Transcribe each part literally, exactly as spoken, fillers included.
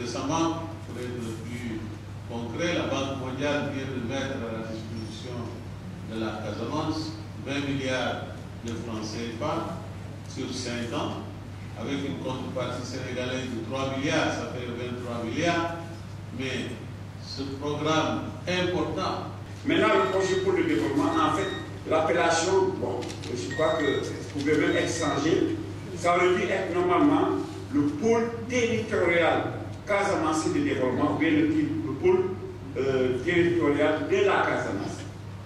récemment, pour être plus concret, la Banque mondiale vient de mettre à la disposition de la Casamance vingt milliards de francs C F A sur cinq ans, avec une contrepartie sénégalaise de trois milliards, ça fait vingt-trois milliards, mais ce programme important. Maintenant, le projet pour le développement, en fait, l'appellation, bon, je crois que vous pouvez même exchanger, ça veut dire être normalement le pôle territorial Casamance de développement, ou bien le, le pôle euh, territorial de la Casamance.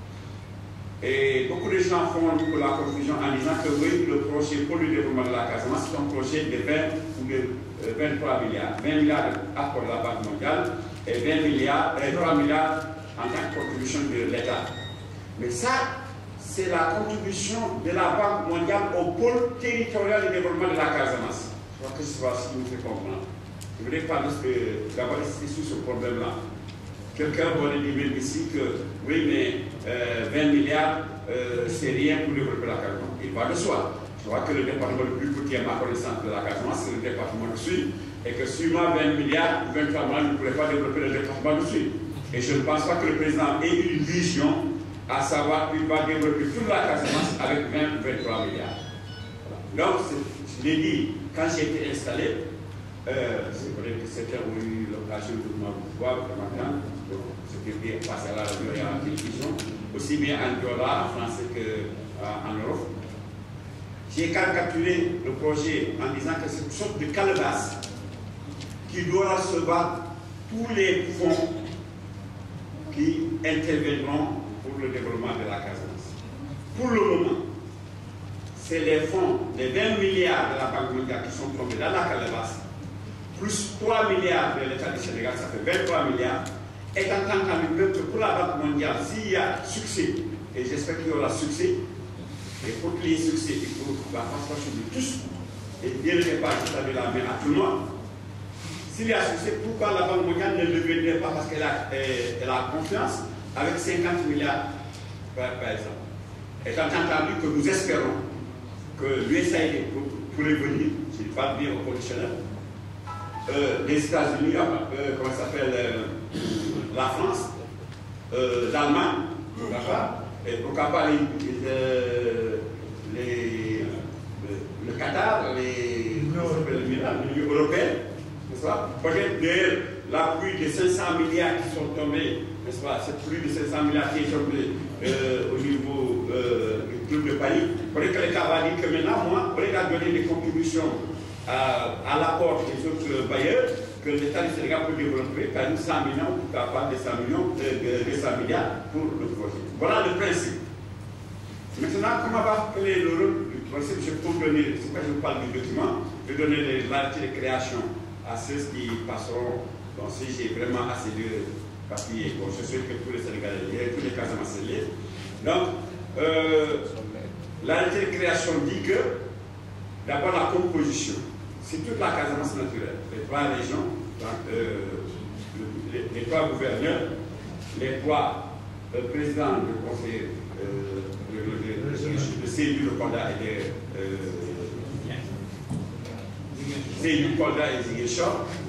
Et beaucoup de gens font la confusion en disant que oui, le projet pour le développement de la Casamance, c'est un projet de vingt ou de euh, vingt-trois milliards. vingt milliards d'accords de la Banque mondiale et vingt milliards, et trois milliards en tant que contribution de l'État. Mais ça, c'est la contribution de la Banque mondiale au pôle territorial de développement de la Casamance. Je crois que c'est ce qui nous fait comprendre. Je voulais parler d'abord sur ce problème-là. Quelqu'un va dire ici que oui, mais euh, vingt milliards, euh, c'est rien pour développer la Casamance. Il va de soi. Je crois que le département le plus petit à ma connaissance de la Casamance, c'est le département du Sud, et que suivant vingt milliards ou vingt-trois milliards, ne pourrait pas développer le département du Sud. Et je ne pense pas que le président ait une vision à savoir qu'il va développer toute la Casamance avec vingt ou vingt-trois milliards. Voilà. Donc, je l'ai dit, quand j'ai été installé, euh, c'est vrai que certains ont eu l'occasion de me voir ce matin, c'était bien passé à la radio et à la télévision, aussi bien en Diola, en français qu'en Europe. J'ai caricaturé le projet en disant que c'est une sorte de calebasse qui doit recevoir tous les fonds qui interviendront pour le développement de la Casamance. Pour le moment, c'est les fonds, les vingt milliards de la Banque mondiale qui sont tombés dans la calebasse, plus trois milliards de l'État du Sénégal, ça fait vingt-trois milliards, étant entendu que pour la Banque mondiale, s'il y a succès, et j'espère qu'il y aura succès, et pour qu'il y ait succès, il faut la participation de tous, et bien le départ, c'est-à-dire la main à tout le monde. S'il y a succès, pourquoi la Banque mondiale ne le vendrait pas? Parce qu'elle a, elle a confiance avec cinquante milliards par, par exemple. Étant entendu que nous espérons que l'U S A I D pourrait venir, je parle bien au conditionnel, euh, les États-Unis, euh, comment ça s'appelle, euh, la France, euh, l'Allemagne, et pourquoi pas les, les, le, le Qatar, l'Union européenne, n'est-ce pas? Peut-être d'ailleurs l'appui de cinq cents milliards qui sont tombés, n'est-ce pas? C'est plus de cinq cents milliards qui sont tombés euh, au niveau euh, du club de Paris. Peut-être que l'État va dire que maintenant, moi, au lieu de donner des contributions à, à l'apport des autres bailleurs, que l'État du Sénégal peut développer par nous cent millions, ou par des cent millions, de, de, de cent milliards pour le projet. Voilà le principe. Maintenant, comment va appeler le rôle du principe? Je peux donner, c'est pas que je vous parle du document, je vais donner les variétés de création à ceux qui passeront. Donc, si j'ai vraiment assez de papier, bon, je souhaite que tous les Sénégalais, tous les Casamancés liés. Donc, euh, la variété de création dit que, d'abord, la composition. C'est toute la Casamance naturelle, les trois régions, euh, les, les trois gouverneurs, les trois euh, présidents du conseil euh, de Sédou, le Kolda et de euh, Sédou, Kolda et Ziguinchor,